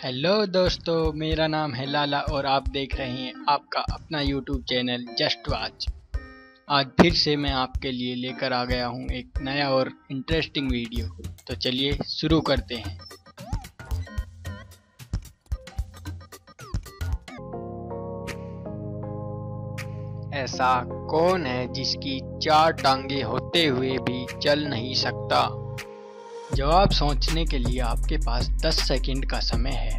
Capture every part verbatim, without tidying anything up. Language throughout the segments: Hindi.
हेलो दोस्तों, मेरा नाम है लाला और आप देख रहे हैं आपका अपना यूट्यूब चैनल जस्ट वॉच। आज फिर से मैं आपके लिए लेकर आ गया हूं एक नया और इंटरेस्टिंग वीडियो। तो चलिए शुरू करते हैं। ऐसा कौन है जिसकी चार टांगे होते हुए भी चल नहीं सकता? जवाब सोचने के लिए आपके पास दस सेकंड का समय है।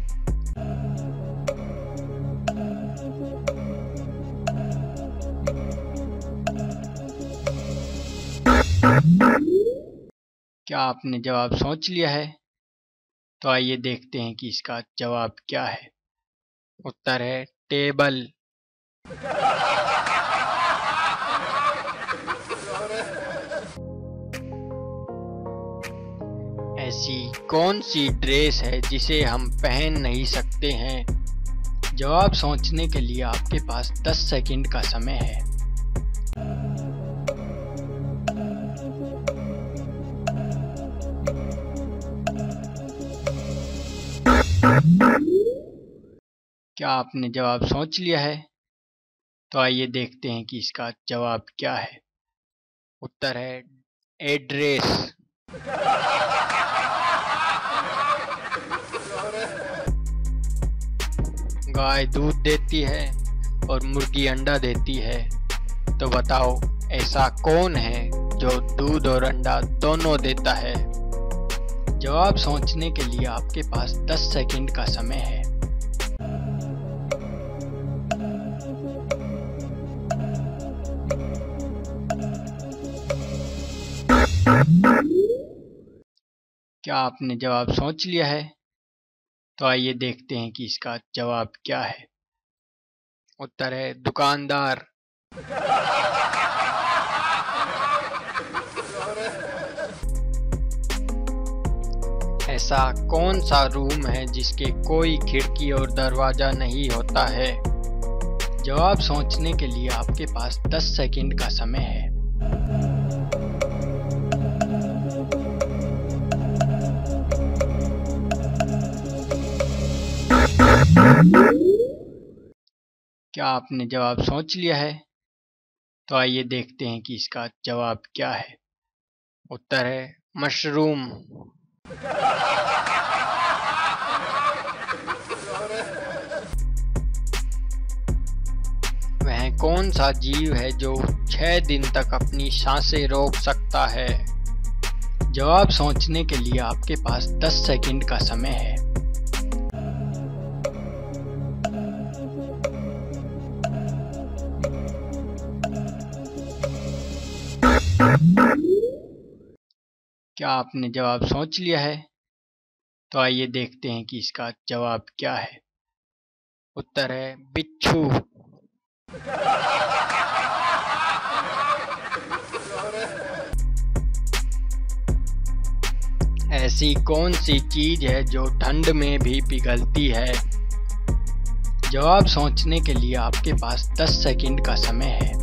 क्या आपने जवाब सोच लिया है? तो आइए देखते हैं कि इसका जवाब क्या है। उत्तर है टेबल। ऐसी कौन सी ड्रेस है जिसे हम पहन नहीं सकते हैं? जवाब सोचने के लिए आपके पास दस सेकंड का समय है। क्या आपने जवाब सोच लिया है? तो आइए देखते हैं कि इसका जवाब क्या है। उत्तर है एड्रेस। गाय दूध देती है और मुर्गी अंडा देती है, तो बताओ ऐसा कौन है जो दूध और अंडा दोनों देता है? जवाब सोचने के लिए आपके पास दस सेकंड का समय है। क्या आपने जवाब सोच लिया है? तो आइए देखते हैं कि इसका जवाब क्या है। उत्तर है दुकानदार। ऐसा कौन सा रूम है जिसके कोई खिड़की और दरवाजा नहीं होता है? जवाब सोचने के लिए आपके पास दस सेकंड का समय है। क्या आपने जवाब सोच लिया है? तो आइए देखते हैं कि इसका जवाब क्या है। उत्तर है मशरूम। वह कौन सा जीव है जो छह दिन तक अपनी सांसें रोक सकता है? जवाब सोचने के लिए आपके पास दस सेकंड का समय है। क्या आपने जवाब सोच लिया है? तो आइए देखते हैं कि इसका जवाब क्या है। उत्तर है बिच्छू। ऐसी कौन सी चीज है जो ठंड में भी पिघलती है? जवाब सोचने के लिए आपके पास दस सेकंड का समय है।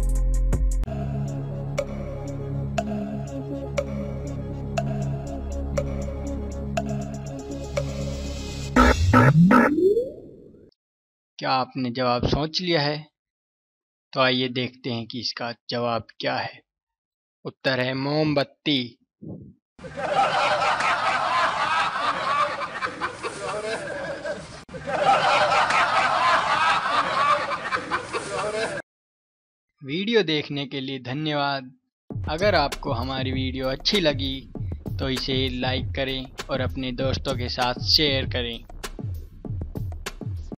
क्या आपने जवाब सोच लिया है? तो आइए देखते हैं कि इसका जवाब क्या है। उत्तर है मोमबत्ती। वीडियो देखने के लिए धन्यवाद। अगर आपको हमारी वीडियो अच्छी लगी तो इसे लाइक करें और अपने दोस्तों के साथ शेयर करें।